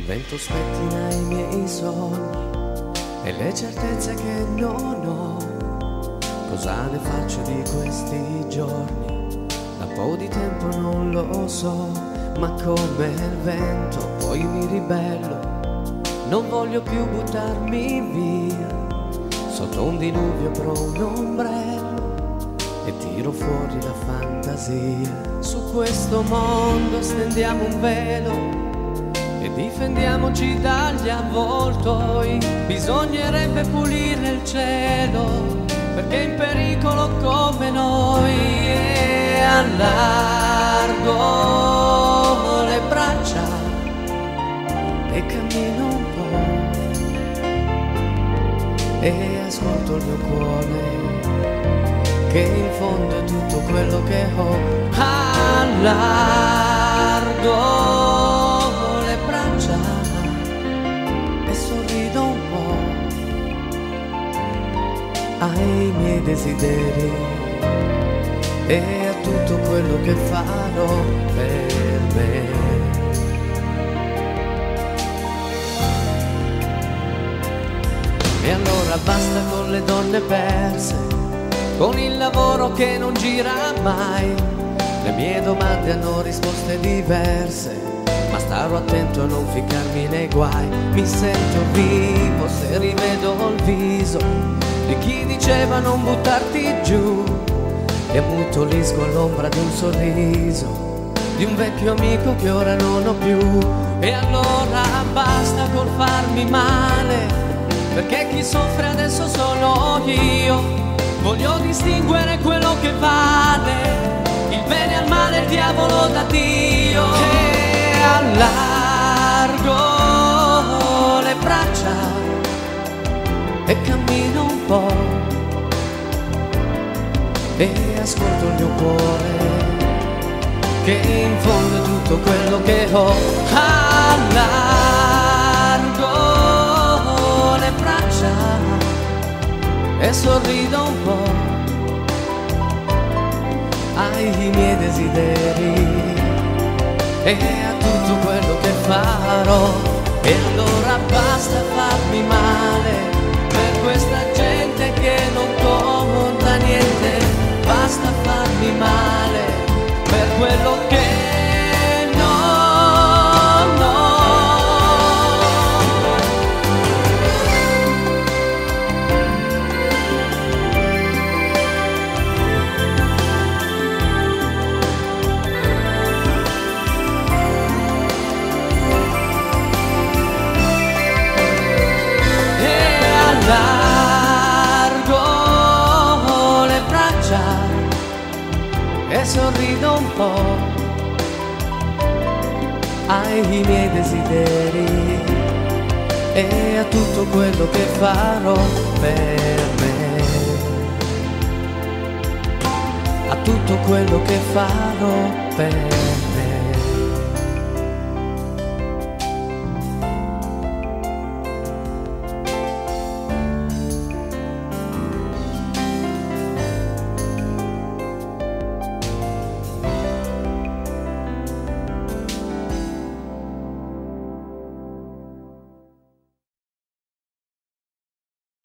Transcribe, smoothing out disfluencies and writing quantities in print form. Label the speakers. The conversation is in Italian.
Speaker 1: Il vento spettina i miei sogni e le certezze che non ho. Cosa ne faccio di questi giorni? Da un po' di tempo non lo so, ma come il vento poi mi ribello. Non voglio più buttarmi via, sotto un diluvio apro un ombrello e tiro fuori la fantasia. Su questo mondo stendiamo un velo e difendiamoci dagli avvoltoi. Bisognerebbe pulire il cielo perché è in pericolo come noi. E allargo le braccia e cammino un po' e ascolto il mio cuore che in fondo è tutto quello che ho. Allargo le braccia e sorrido un po' ai miei desideri e a tutto quello che farò per me. E allora basta con le donne perse, con il lavoro che non gira mai. Le mie domande hanno risposte diverse, ma starò attento a non ficcarmi nei guai. Mi sento vivo se rivedo il viso di chi diceva non buttarti giù, e ammutolisco all'ombra di un sorriso di un vecchio amico che ora non ho più. E allora basta col farmi male, perché chi soffre adesso sono io. Voglio distinguere quello che vale, il bene al male, il diavolo da Dio. E allargo le braccia e cammino un po' e ascolto il mio cuore che in fondo è tutto quello che ho. Allargo le braccia e sorrido un po' ai miei desideri e a tutto quello che farò. E allora basta farmi male per questa gente che non conta niente. Basta farmi male per quello che allargo le braccia e sorrido un po' ai miei desideri e a tutto quello che farò per me, a tutto quello che farò per me.